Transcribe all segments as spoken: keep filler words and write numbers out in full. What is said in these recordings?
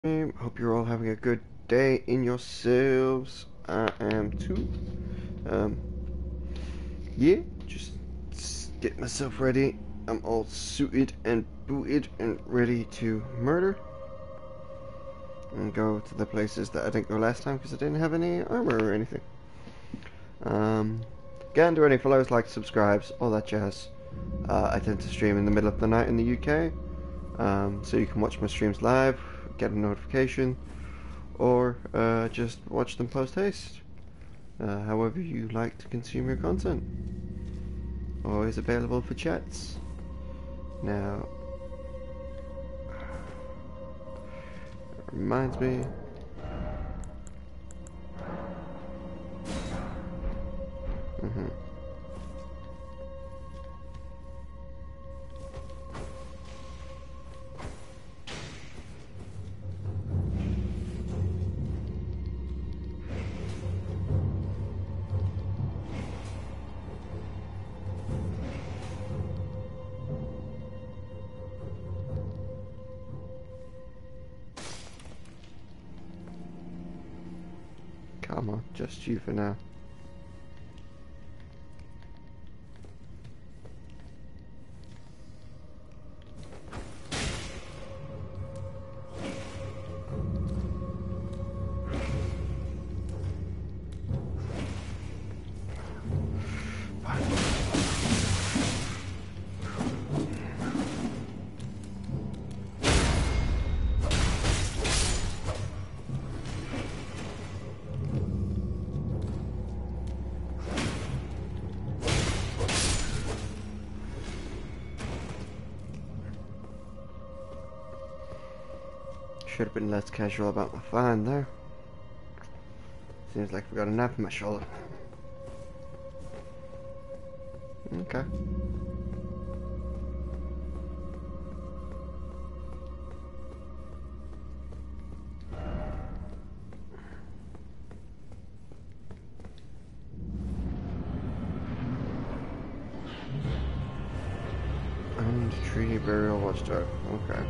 Hope you're all having a good day in yourselves. I am too. Um, yeah, just get myself ready. I'm all suited and booted and ready to murder. And go to the places that I didn't go last time because I didn't have any armor or anything. Um, get into any follows, like, subscribes, all that jazz. Uh, I tend to stream in the middle of the night in the U K. Um, so you can watch my streams live, get a notification, or uh, just watch them post haste. Uh, however you like to consume your content. Always available for chats. Now, it reminds me. Mm-hmm. Come on, just you for now. Should have been less casual about my fan there. Seems like I've got a nap in my shoulder. Okay. And tree burial watchtower. Okay.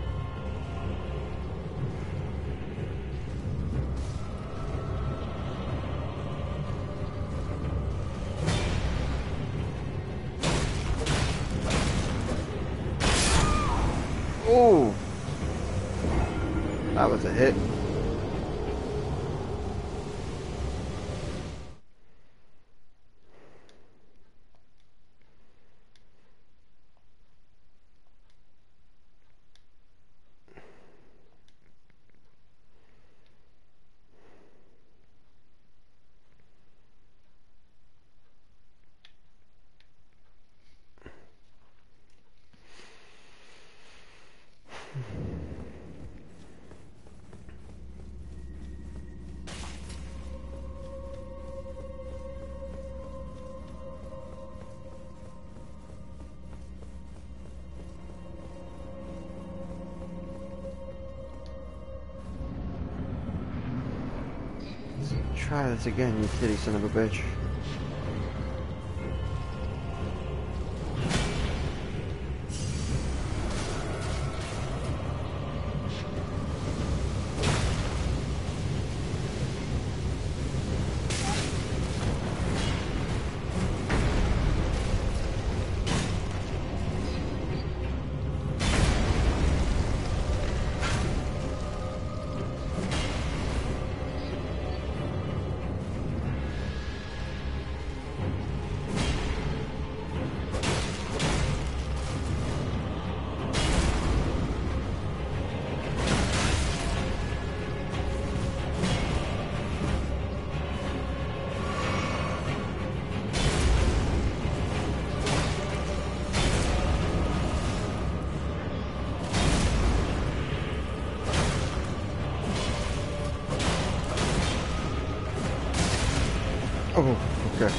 Oh, that was a hit. Try this again, you titty son of a bitch. Oh, okay.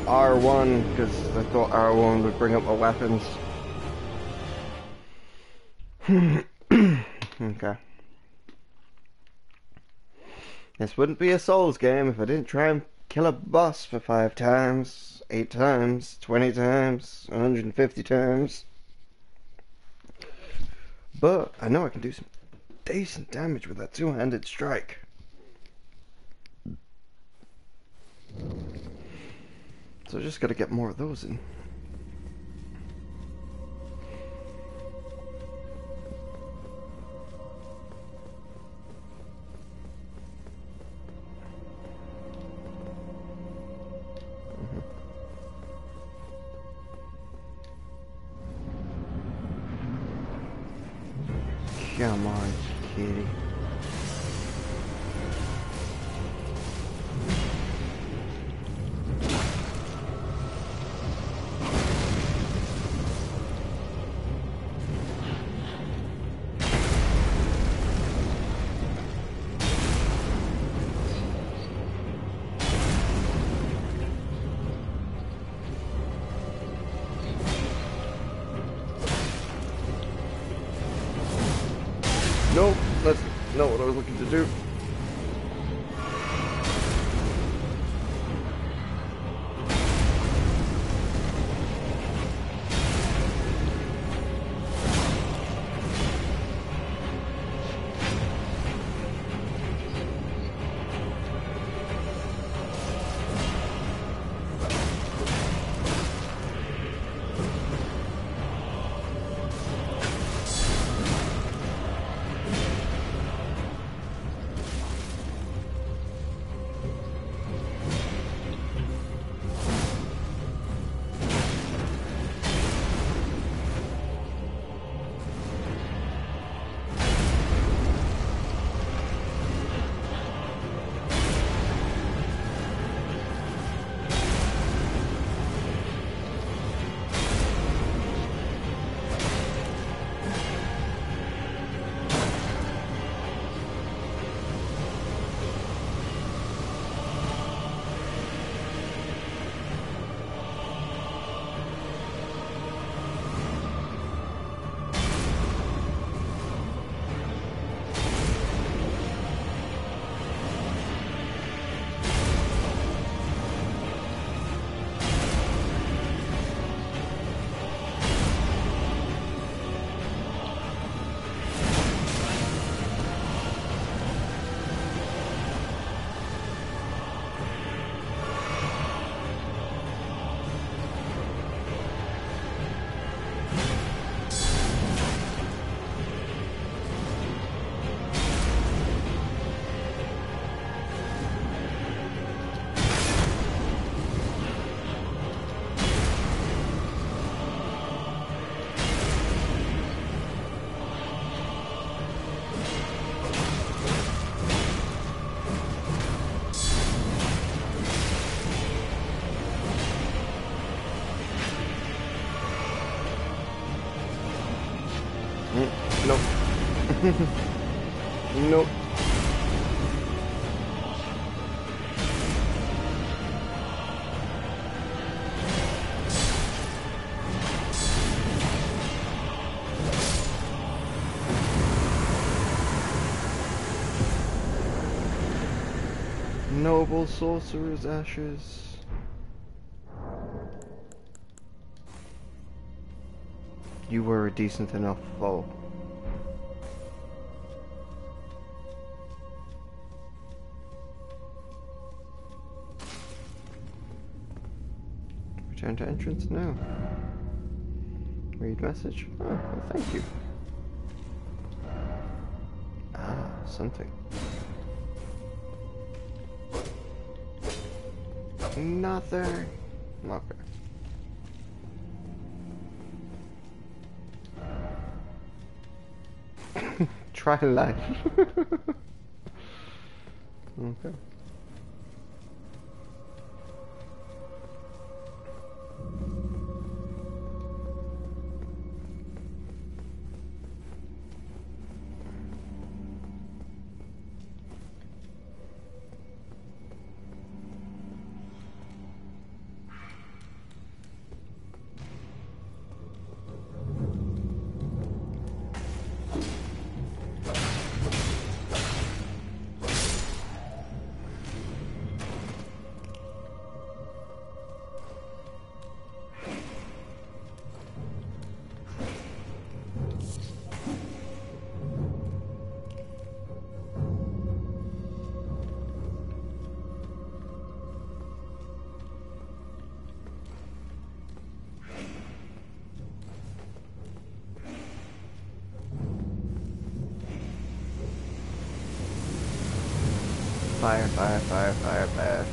R one because I thought R one would bring up my weapons. Okay. This wouldn't be a Souls game if I didn't try and kill a boss for five times, eight times, twenty times, one hundred fifty times. But I know I can do some decent damage with that two-handed strike. So I just gotta get more of those in. Come on, kitty. Nope, that's not what I was looking to do. Nope. Nope. Noble sorcerer's ashes. You were a decent enough foe. Return to entrance now. Read message. Oh, well, thank you. Ah, something. Nothing. Okay. Try life. Okay. Fire, fire, fire, fire, fire.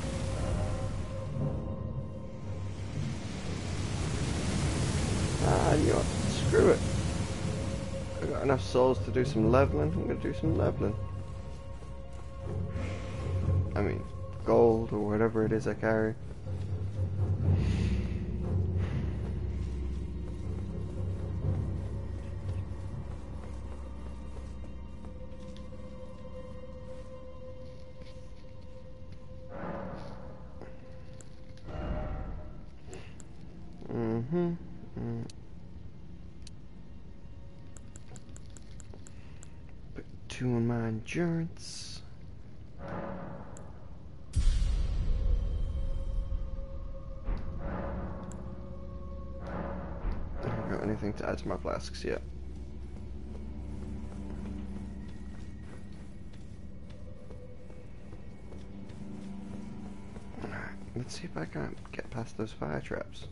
Ah, you know what? Screw it. I've got enough souls to do some leveling. I'm gonna do some leveling. I mean, gold or whatever it is I carry. Mm-hmm. Mm. Put two on my endurance. I haven't got anything to add to my flasks yet. Alright, let's see if I can get past those fire traps.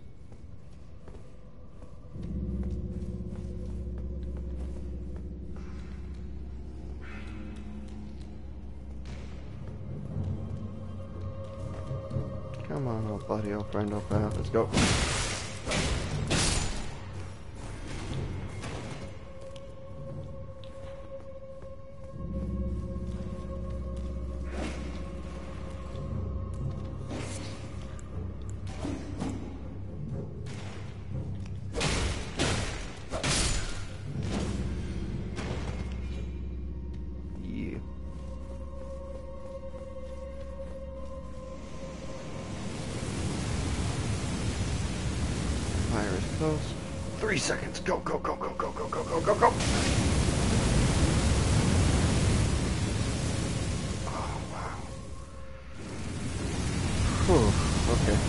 Come on, old buddy, old friend, old pal, let's go. Yeah. Fire is close. Three seconds. Go, go, go, go, go, go, go, go, go, go. Oh, wow. Whew, okay.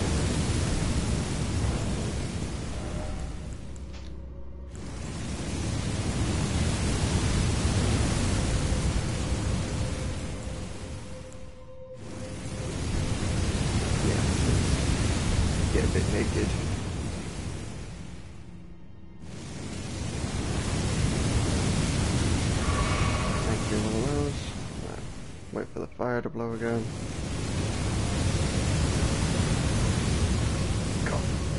Yeah. Get a bit naked. Thank you, one of those. Right. Wait for the fire to blow again. Go.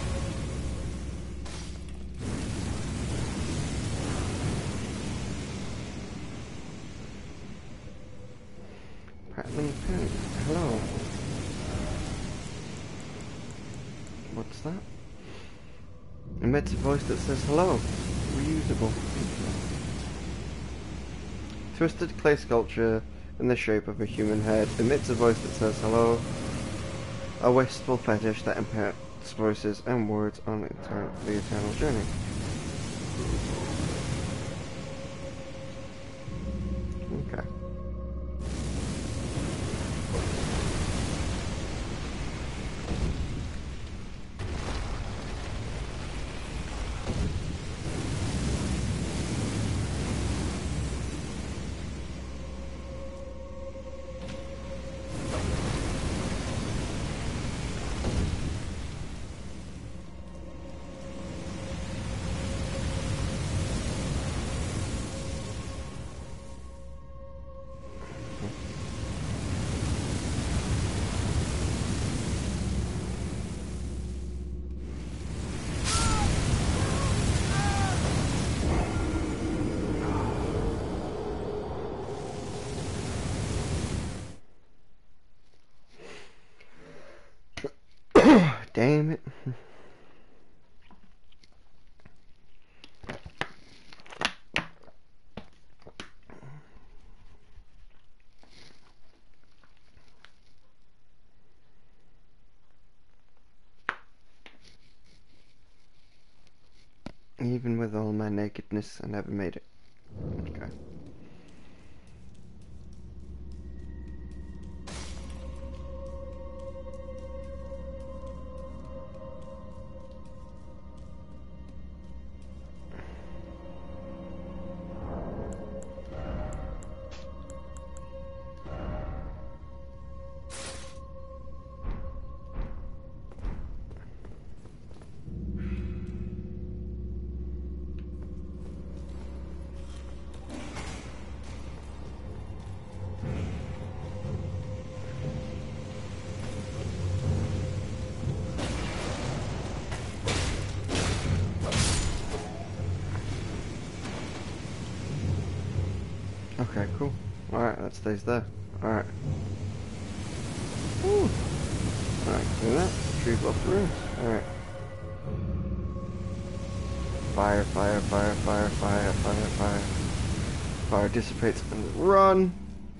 Prattling Pig. Hello. What's that? Emits a voice that says hello. Reusable. Twisted clay sculpture in the shape of a human head emits a voice that says hello. A wistful fetish that imparts voices and words on etern the eternal journey. Okay. Damn it. Even with all my nakedness, I never made it. Okay. Okay, cool. Alright, that stays there. Alright. Ooh. Alright, do that. Retrieve lost runes. Alright. Fire, fire, fire, fire, fire, fire, fire. Fire dissipates and run!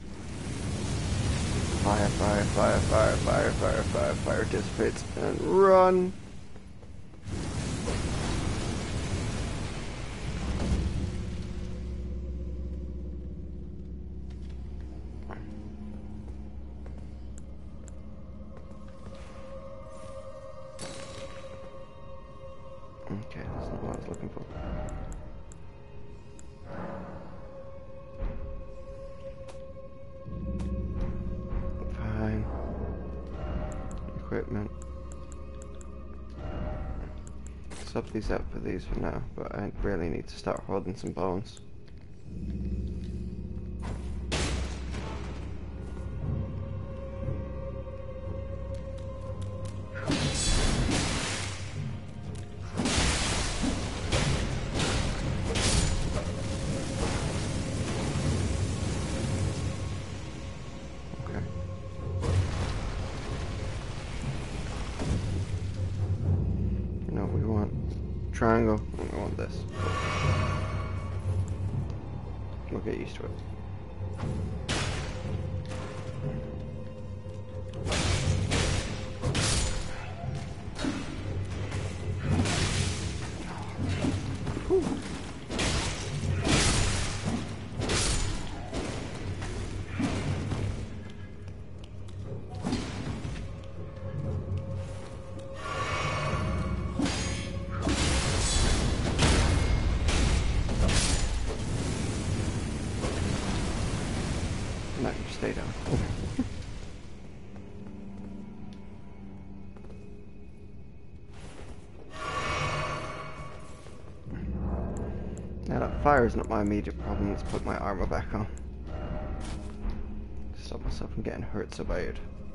Fire, fire, fire, fire, fire, fire, fire, fire dissipates and run! Okay, that's not what I was looking for. Fine. Equipment. Swap these out for these for now, but I really need to start holding some bones. Triangle. I want this. We'll get used to it. No, you stay down. Now that fire is not my immediate problem, let's put my armor back on. Stop myself from getting hurt so bad.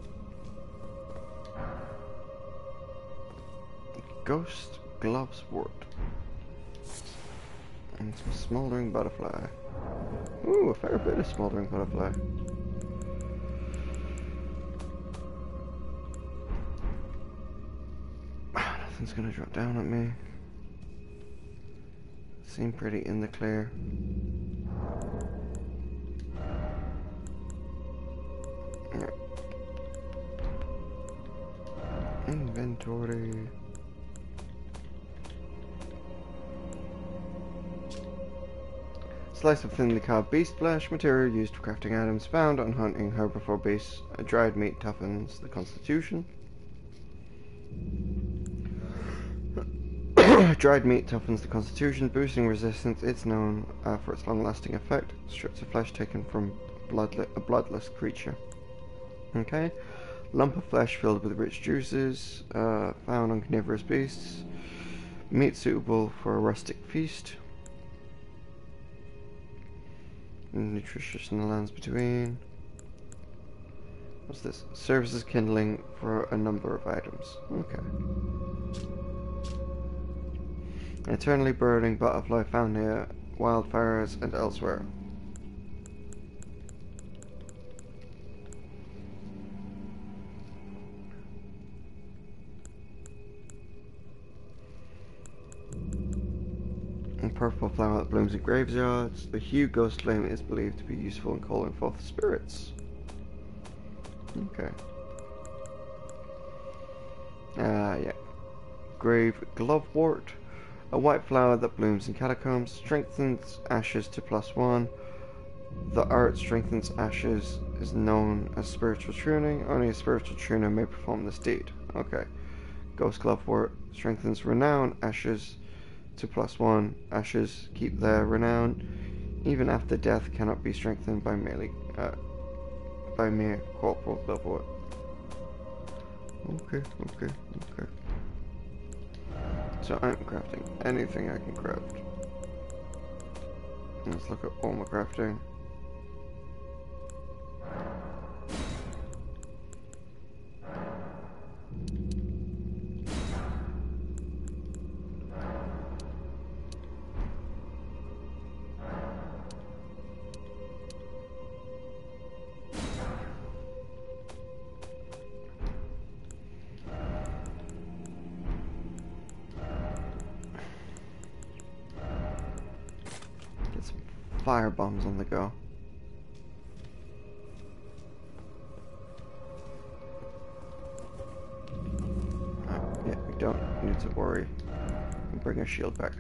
Ghost gloves wort. And some smoldering butterfly. Ooh, a fair bit of smoldering butterfly. Nothing's gonna drop down at me. Seem pretty in the clear. Yeah. Inventory. Slice of thinly carved beast flesh, material used for crafting items, found on hunting herbivore beasts. A dried meat toughens the constitution. Dried meat toughens the constitution, boosting resistance. It's known uh, for its long-lasting effect. Strips of flesh taken from bloodle a bloodless creature. Okay. Lump of flesh filled with rich juices, uh, found on carnivorous beasts. Meat suitable for a rustic feast. Nutritious in the lands between. What's this? Serves as kindling for a number of items. Okay. An eternally burning butterfly found near wildfires and elsewhere. A purple flower that blooms in graveyards. The hue ghost flame is believed to be useful in calling forth spirits. Okay. Ah, uh, yeah. Grave glovewort. A white flower that blooms in catacombs. Strengthens ashes to plus one. The art strengthens ashes is known as spiritual tuning. Only a spiritual tuner may perform this deed. Okay. Ghost glovewort strengthens renown ashes to plus one. Ashes keep their renown. Even after death cannot be strengthened by merely uh, by mere corporal glovewort. Okay, okay, okay. So I'm crafting anything I can craft. Let's look at all my crafting. fire bombs on the go. Uh, yeah, we don't need to worry. We'll bring our shield back.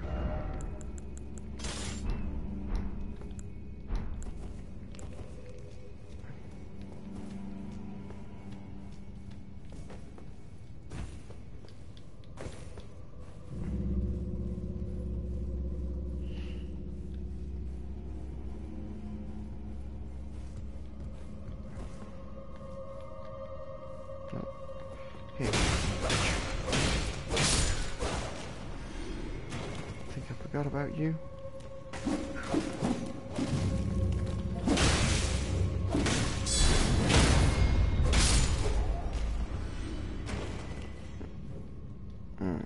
Hey, think I forgot about you? Hmm.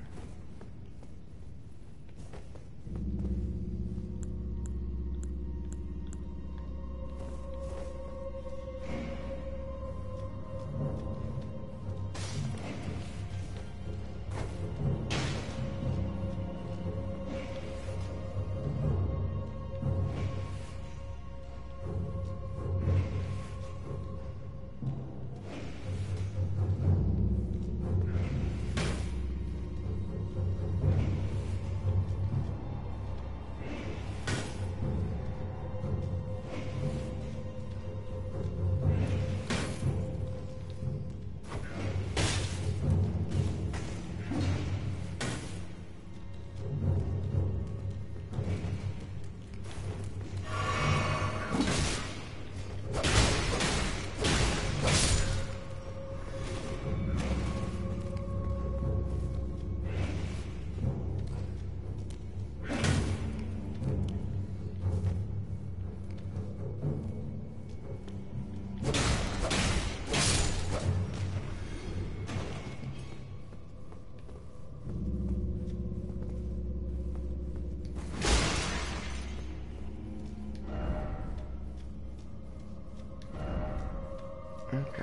Okay.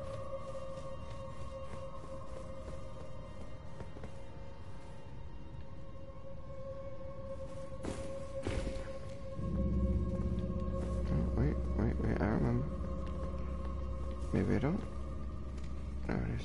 Oh, wait, wait, wait, I remember. Maybe I don't. There it is.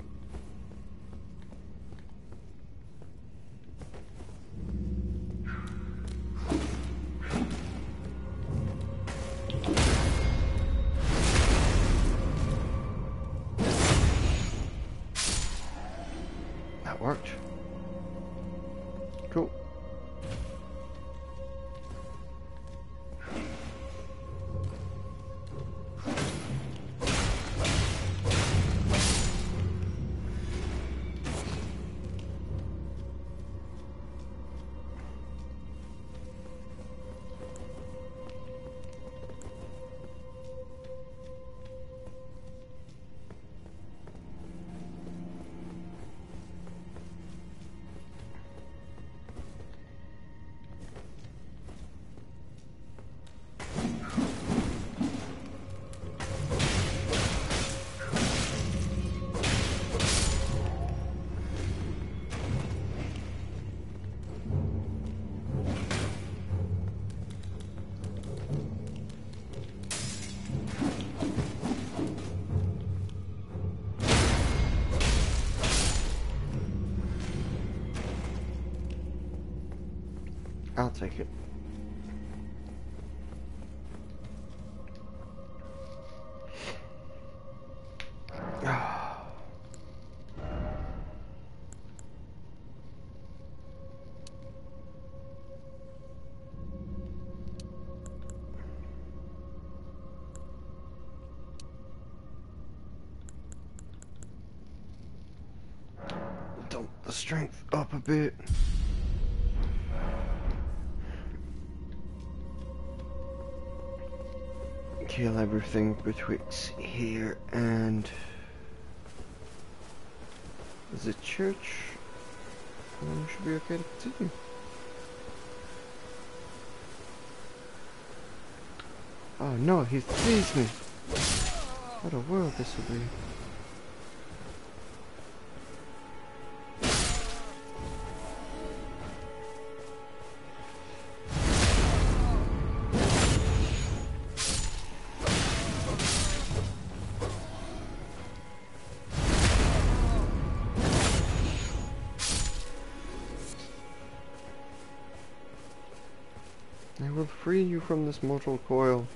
That worked. Cool. I'll take it. Dump the strength up a bit. Kill everything betwixt here and the church, and then we should be okay to continue. Oh no, he sees me! What a world this will be. free you from this mortal coil.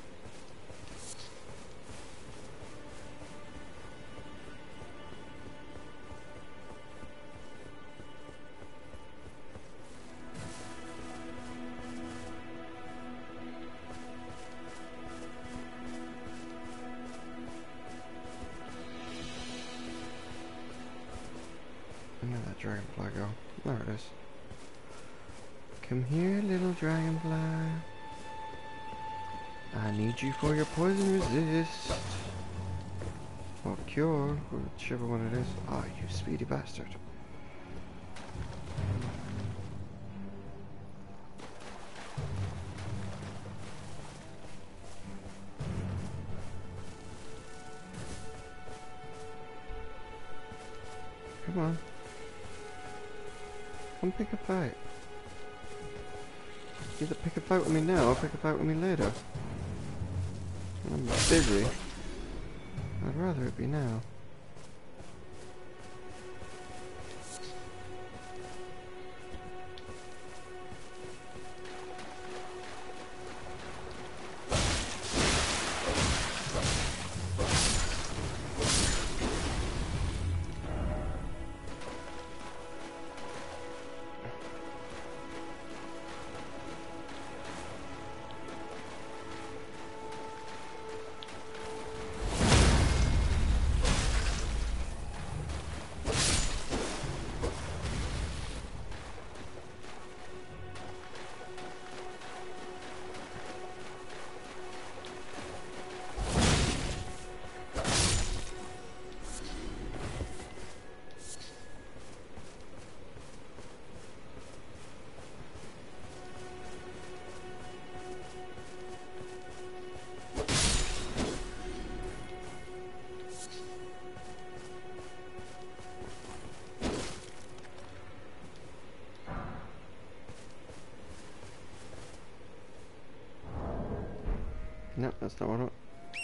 Where did that dragonfly go? There it is. Come here, little dragonfly. I need you for your poison resist. Or cure, whichever one it is. Ah, oh, you speedy bastard. Come on. Come pick a fight. Either pick a fight with me now or pick a fight with me later. I'm busy. I'd rather it be now. No, that's not what I want.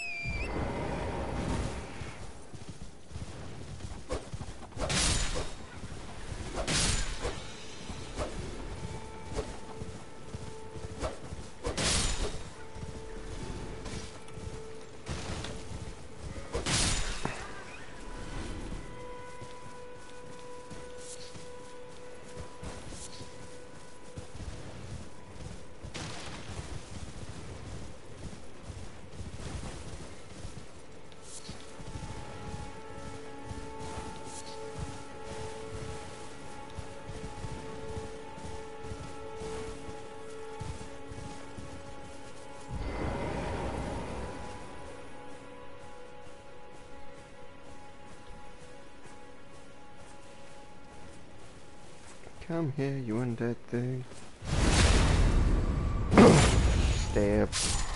Come here, you undead thing. Stab.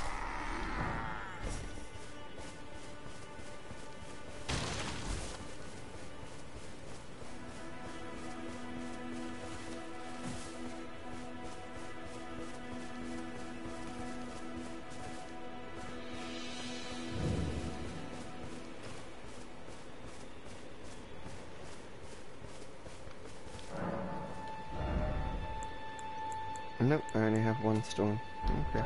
Nope, I only have one stone. Okay.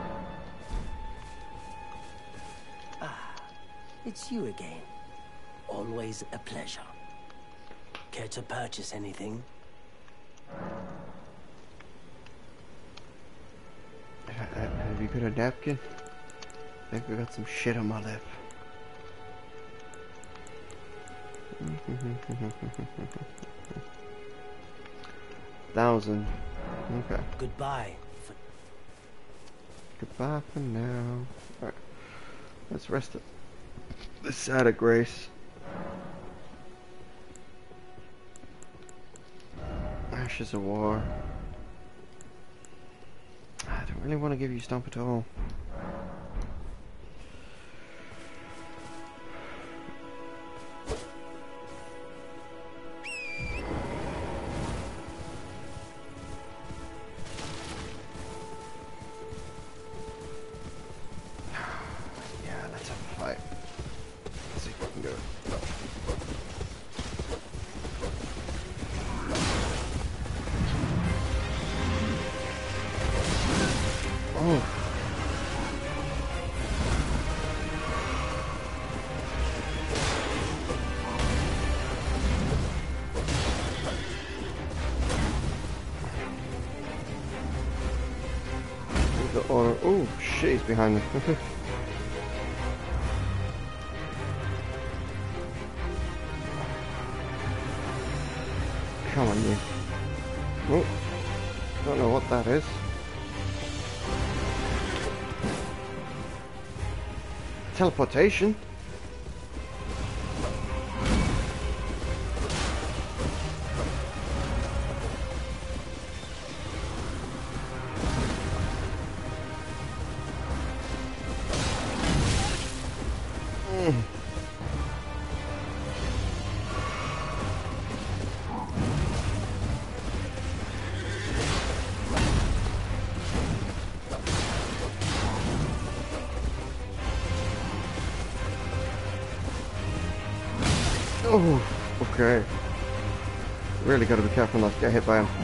Ah, it's you again. Always a pleasure. Care to purchase anything? Uh, have you got a napkin? I think I got some shit on my lip. Thousand. Okay. Goodbye. For Goodbye for now. Alright. Let's rest it. This side of grace. Ashes of war. I don't really want to give you stomp at all. Oh, shit, he's behind me. Come on, you. Oh, don't know what that is. Teleportation? Mm. Oh, okay. Really gotta be careful not to get hit by him.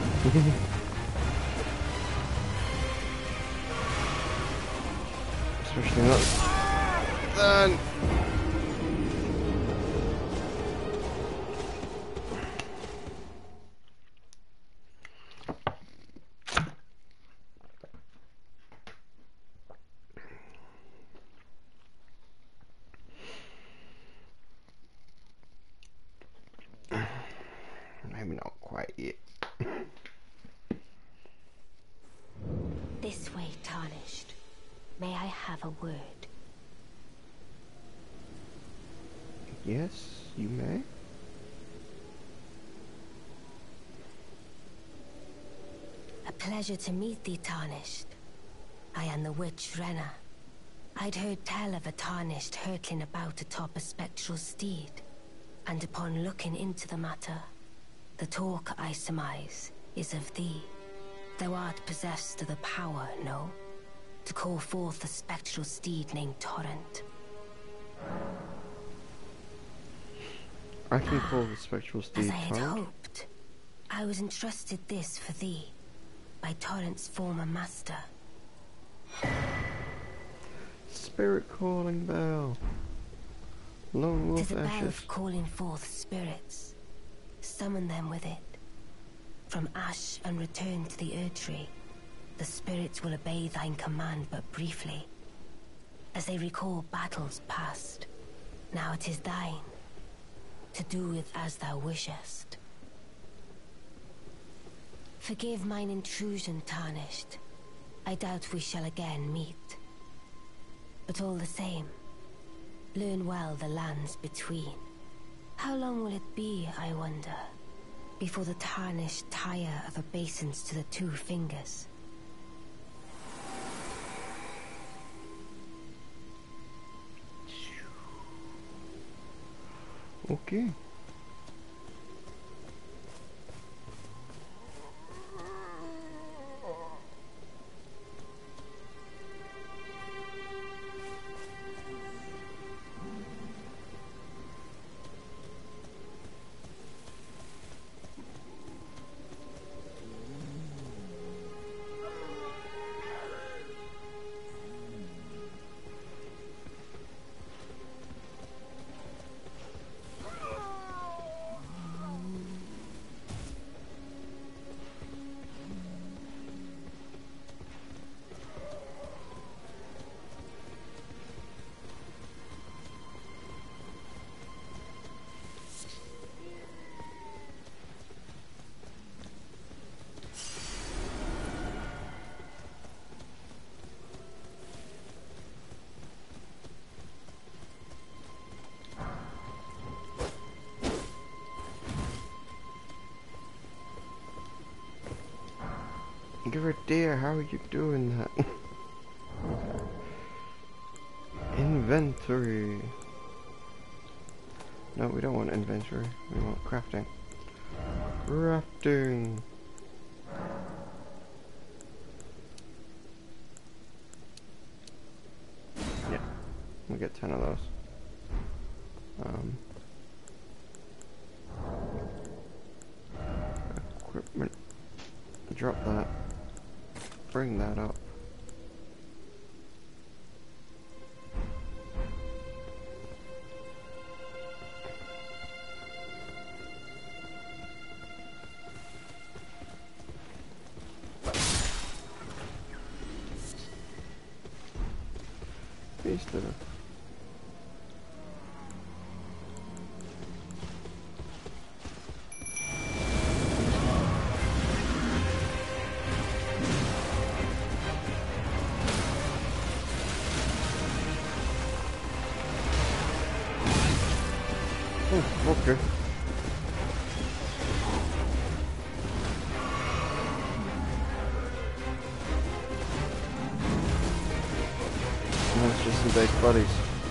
Especially not then. Maybe not quite yet. This way, Tarnished. May I have a word? Yes, you may. A pleasure to meet thee, Tarnished. I am the witch Renna. I'd heard tell of a Tarnished hurtling about atop a spectral steed, and upon looking into the matter, the talk, I surmise, is of thee. Thou art possessed of the power, no? To call forth a spectral steed named Torrent. I can call the spectral steed As I had Torrent. hoped, I was entrusted this for thee, by Torrent's former master. Spirit calling bell. Lone wolf Tis a bell ashes. of calling forth spirits. Summon them with it. From ash and return to the Erdtree, the spirits will obey thine command but briefly, as they recall battles past. Now it is thine, to do with as thou wishest. Forgive mine intrusion, Tarnished. I doubt we shall again meet. But all the same, learn well the lands between. How long will it be, I wonder, before the Tarnished tire of obeisance to the two fingers? Okay. You're a dear, how are you doing that? Inventory. No, we don't want inventory. We want crafting. Crafting. Yeah, we'll get ten of those. Um, equipment. Drop that. Bring that up. place there. Oh, okay. That's just some big buddies.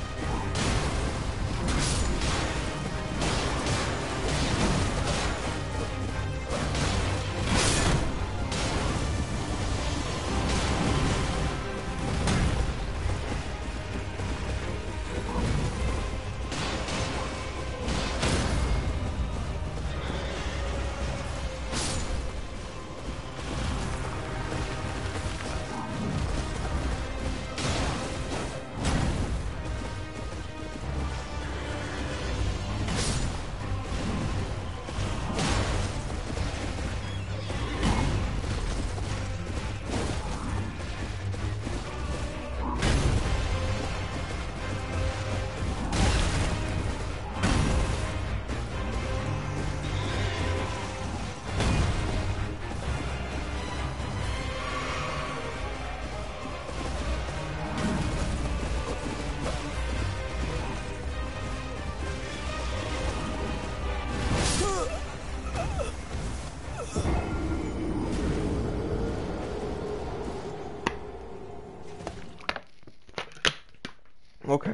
Okay.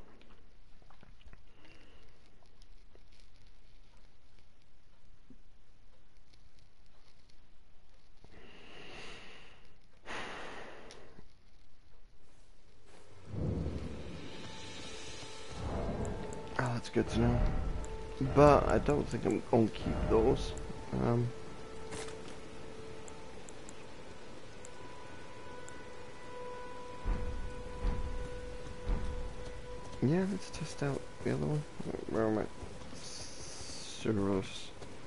Oh, that's good to know. But I don't think I'm gonna keep those. Um, yeah, let's test out the other one. Where am I? Ceros.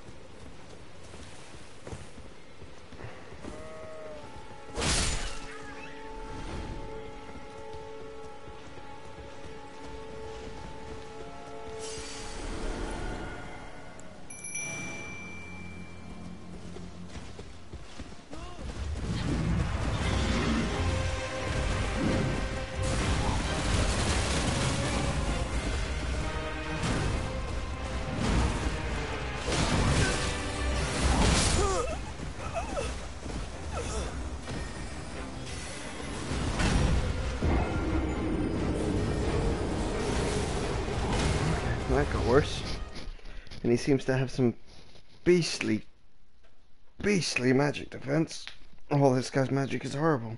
That got worse. And he seems to have some beastly, beastly magic defense. Oh, this guy's magic is horrible.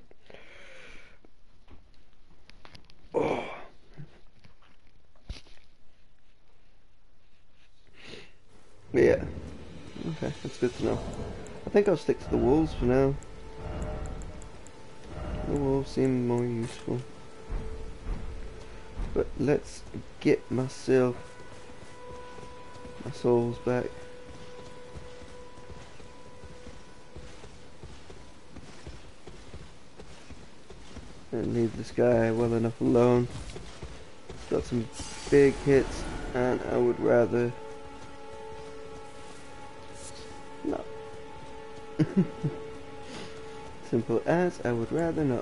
Oh. Yeah. Okay, that's good to know. I think I'll stick to the wolves for now. The wolves seem more useful. But let's get myself my souls back. And leave this guy well enough alone. Got some big hits, and I would rather not. Simple as, I would rather not.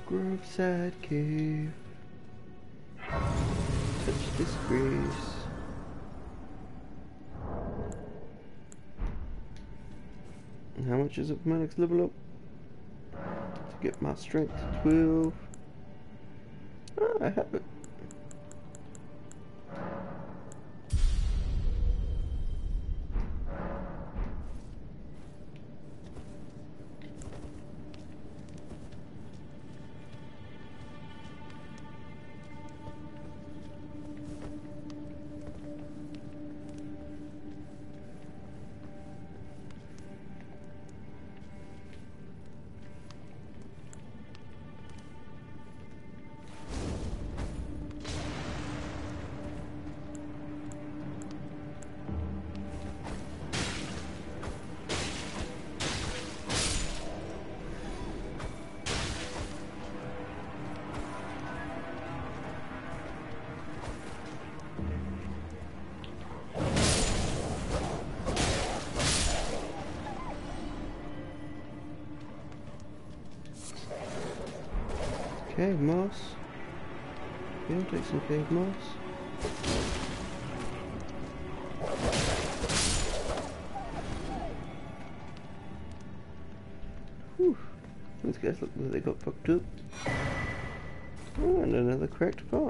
Groveside Cave. Touch disgrace. And how much is it for my next level up? To get my strength to twelve. Ah, I have it. Cave moss. Yeah, I'll take some cave moss. Whew. These guys look like they got fucked up. Oh, and another cracked pot.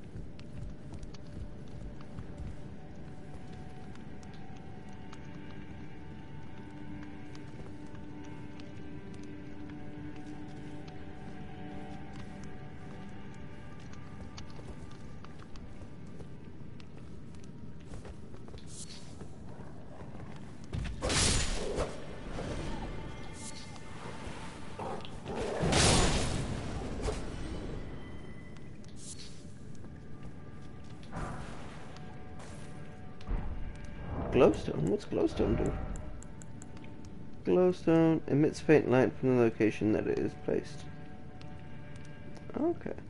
Glowstone? What's glowstone do? Glowstone emits faint light from the location that it is placed. Okay.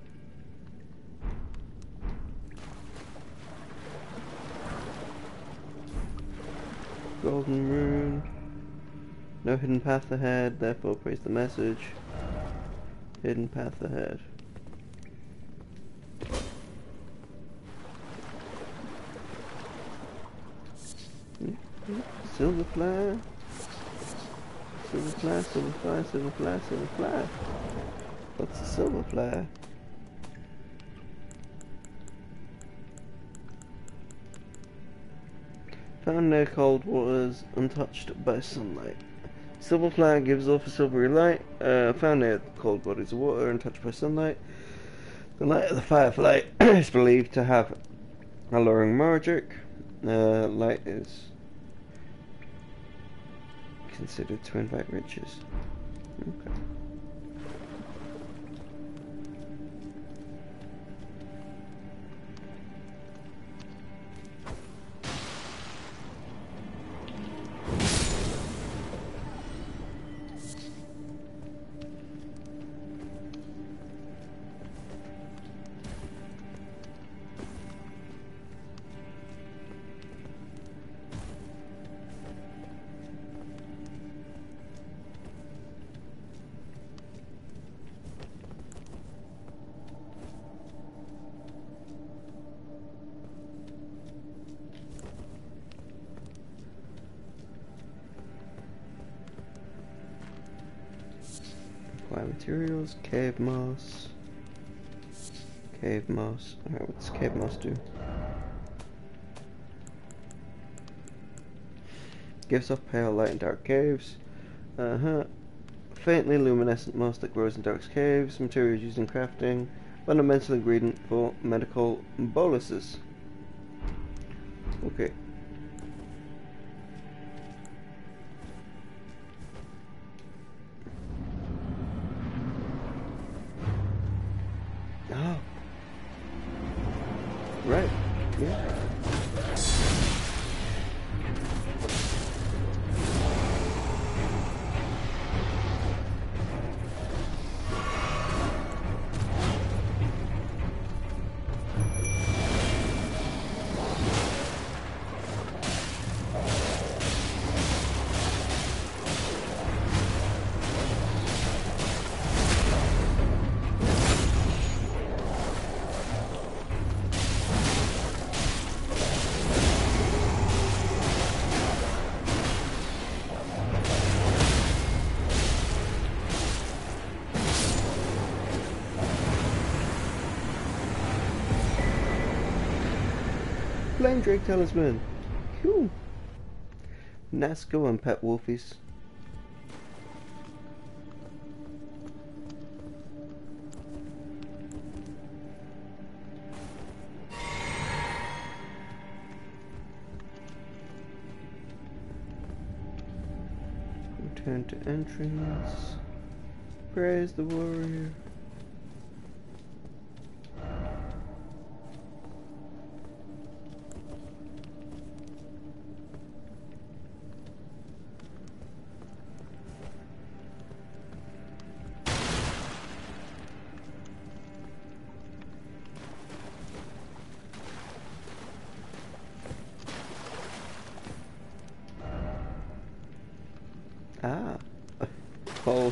Golden rune. No hidden path ahead, therefore praise the message. Hidden path ahead. Silver flare. Silver flare, silver flare, silver flare, silver flare. What's a silver flare? Found near cold waters, untouched by sunlight. Silver flare gives off a silvery light. Uh, found near cold bodies of water, untouched by sunlight. The light of the firefly is believed to have alluring magic. Uh, light is considered to invite riches. Okay. Acquire materials, cave moss. Cave moss. Alright, what's cave moss do? Gives off pale light in dark caves. Uh huh. Faintly luminescent moss that grows in dark caves. Materials used in crafting. Fundamental ingredient for medical boluses. Okay. Oh. Right. Yeah. Flame Drake Talisman. Cool. Nice going, pet wolfies. Return to entrance. Praise the warrior. Ah. Oh.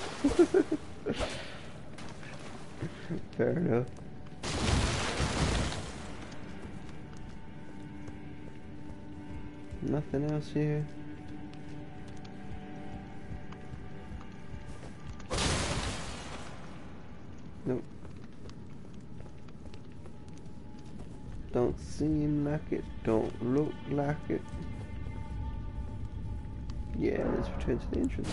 Fair enough. Nothing else here. Nope. Don't seem like it. Don't look like it. Yeah, let's return to the entrance.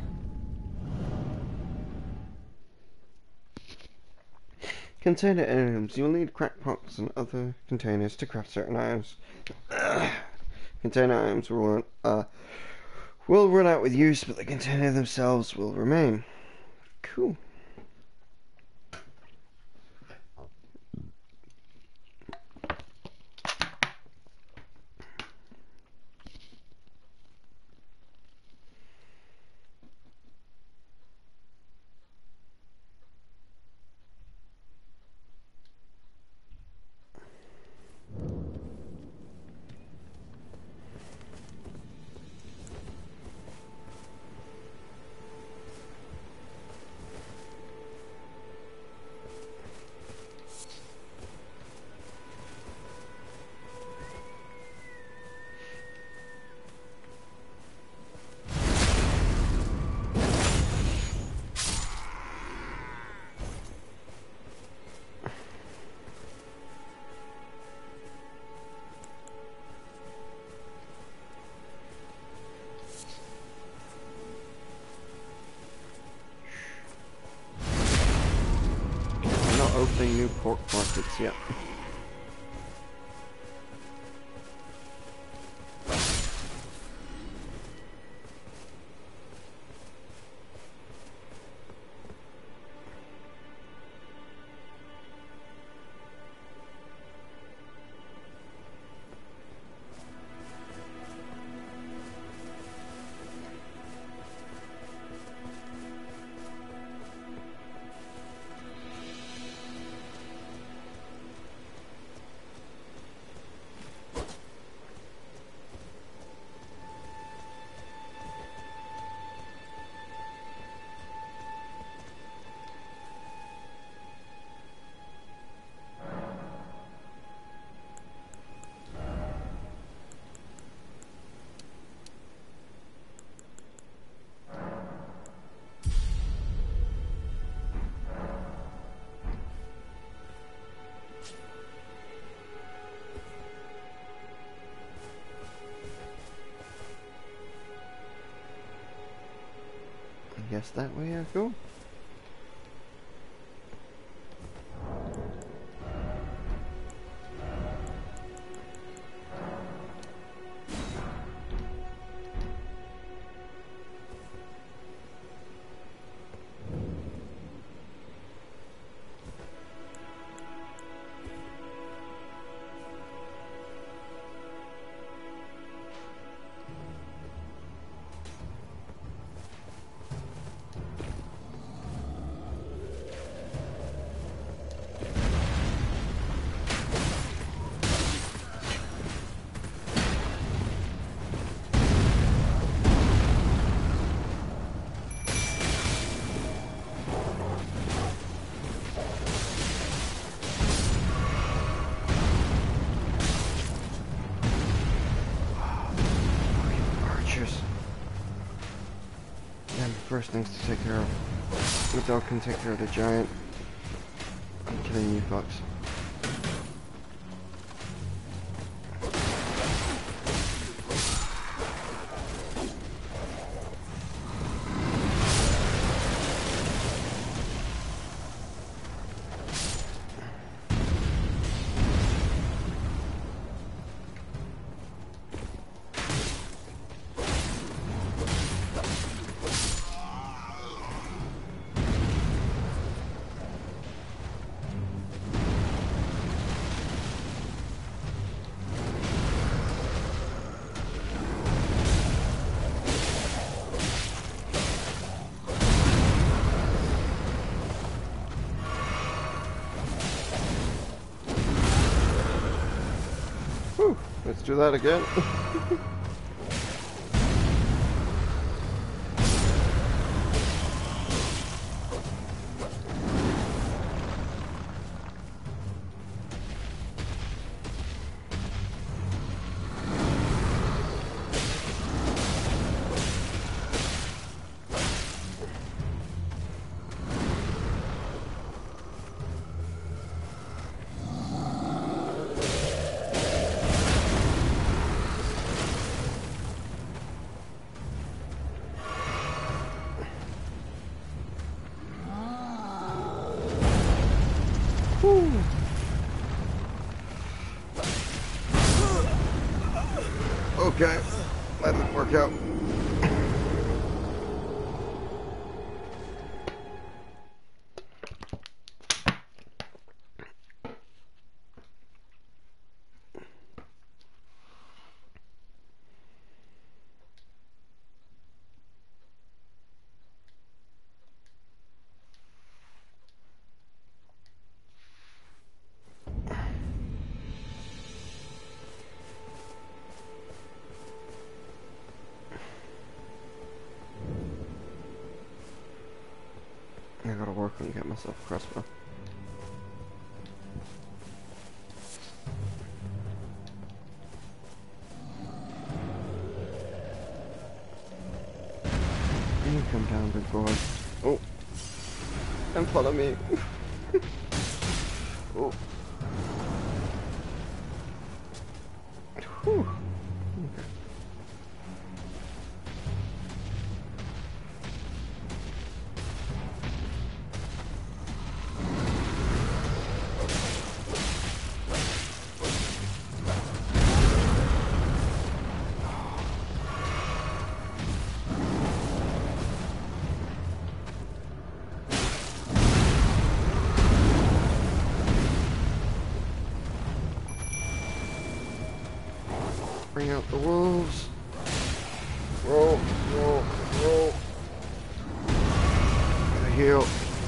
Container items. You'll need crackpots and other containers to craft certain items. Container items will run, uh, will run out with use, but the container themselves will remain. Cool. Opening new pork markets yet. I guess that way I go. First things to take care of. The dog can take care of the giant. I'm killing you fucks. Let's do that again. Okay, that didn't work out. I gotta work on getting myself a crossbow. You come down, big boy. Oh, and follow me. Oh. Whew. Okay. Bring out the wolves. Roll, roll, roll. Gotta heal.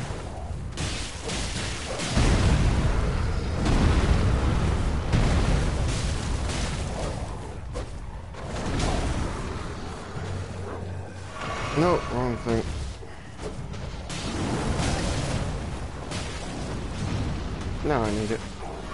No, wrong thing. Now I need it.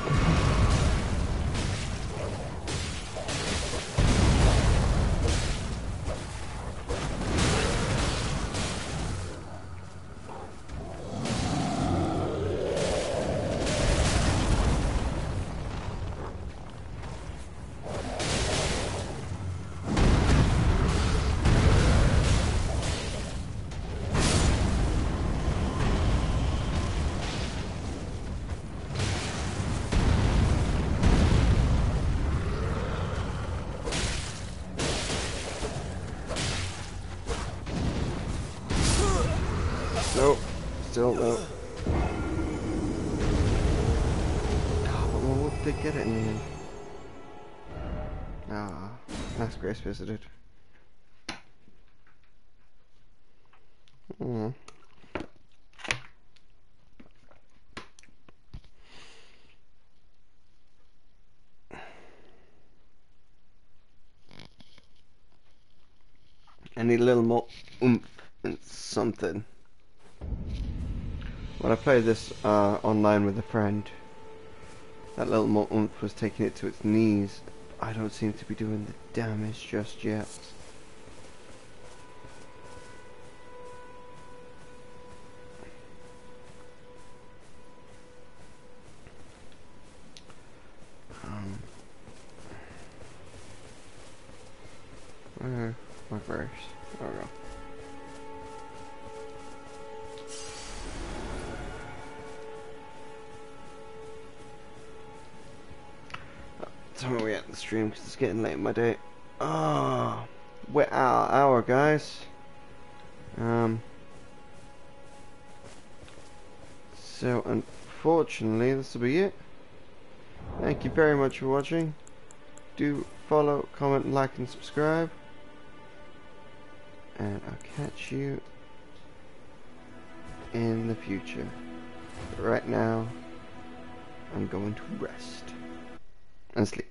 Nope. Still no. Oh, but my wolf did get it in the end. Ah, nice grace visited. Mm. I need a little more oomph and something. When I played this uh, online with a friend, that little more oomph was taking it to its knees. I don't seem to be doing the damage just yet. Um, where my verse? There we go. Tell me we end the stream because it's getting late in my day. Ah, oh, we're at our hour, guys. Um. So unfortunately, this will be it. Thank you very much for watching. Do follow, comment, like, and subscribe. And I'll catch you in the future. But right now, I'm going to rest and sleep.